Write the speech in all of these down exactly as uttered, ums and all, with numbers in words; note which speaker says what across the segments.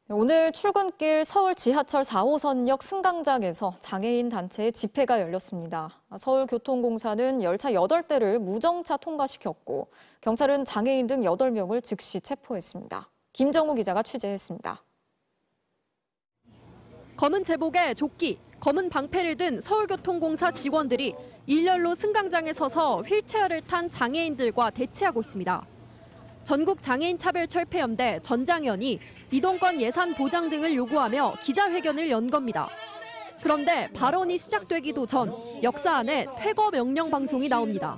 Speaker 1: 오늘 출근길 서울 지하철 사 호선역 승강장에서 장애인 단체의 집회가 열렸습니다. 서울교통공사는 열차 여덟 대를 무정차 통과시켰고 경찰은 장애인 등 여덟 명을 즉시 체포했습니다. 김정우 기자가 취재했습니다.
Speaker 2: 검은 제복에 조끼, 검은 방패를 든 서울교통공사 직원들이 일렬로 승강장에 서서 휠체어를 탄 장애인들과 대치하고 있습니다. 전국장애인차별철폐연대 전장현이 이동권 예산 보장 등을 요구하며 기자회견을 연 겁니다. 그런데 발언이 시작되기도 전 역사 안에 퇴거 명령 방송이 나옵니다.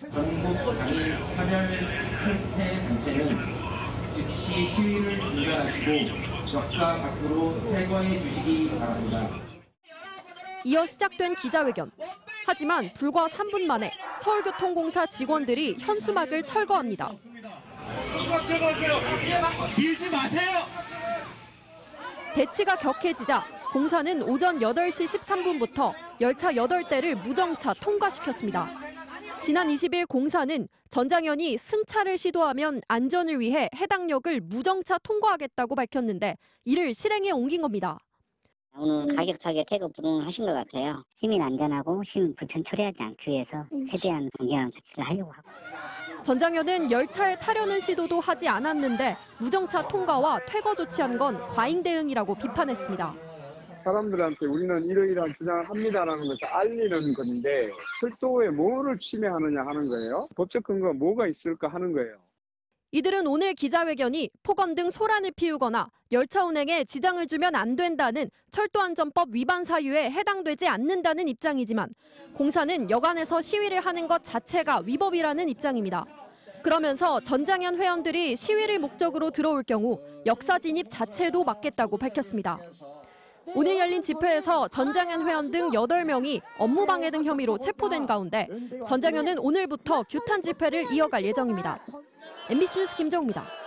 Speaker 3: 전국장애인차별철폐단체는 즉시 시위를 중단하시고 역사 밖으로 퇴거해 주시기 바랍니다.
Speaker 2: 이어 시작된 기자회견. 하지만 불과 삼 분 만에 서울교통공사 직원들이 현수막을 철거합니다.
Speaker 3: 밀지 마세요.
Speaker 2: 대치가 격해지자 공사는 오전 여덟 시 십삼 분부터 열차 여덟 대를 무정차 통과시켰습니다. 지난 이십 일 공사는 전장현이 승차를 시도하면 안전을 위해 해당 역을 무정차 통과하겠다고 밝혔는데 이를 실행에 옮긴 겁니다.
Speaker 4: 오늘 가격차게 퇴거 불응하신 것 같아요. 시민 안전하고 시민 불편 초래하지 않기 위해서 최대한 강경한 조치를 하려고 하고.
Speaker 2: 전장현은 열차에 타려는 시도도 하지 않았는데 무정차 통과와 퇴거 조치한 건 과잉 대응이라고 비판했습니다.
Speaker 5: 사람들한테 우리는 이러이러한 주장을 합니다라는 것을 알리는 건데 철도에 뭐를 침해하느냐 하는 거예요. 법적 근거가 뭐가 있을까 하는 거예요.
Speaker 2: 이들은 오늘 기자회견이 폭언 등 소란을 피우거나 열차 운행에 지장을 주면 안 된다는 철도안전법 위반 사유에 해당되지 않는다는 입장이지만 공사는 여간에서 시위를 하는 것 자체가 위법이라는 입장입니다. 그러면서 전장현 회원들이 시위를 목적으로 들어올 경우 역사 진입 자체도 막겠다고 밝혔습니다. 오늘 열린 집회에서 전장현 회원 등 여덟 명이 업무방해 등 혐의로 체포된 가운데 전장현은 오늘부터 규탄 집회를 이어갈 예정입니다. 엠비씨 뉴스 김정우입니다.